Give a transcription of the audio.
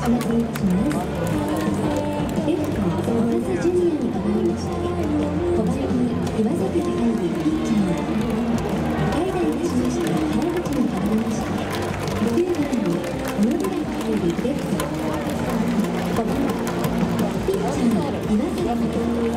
お待たせいたします。レフト、小笠ジュニアに代わりまして、小林岩崎隆之ピッチャー。代打いたしました原口に代わりまして、9番に小野寺隆之レフト。5番、ピッチャー岩崎。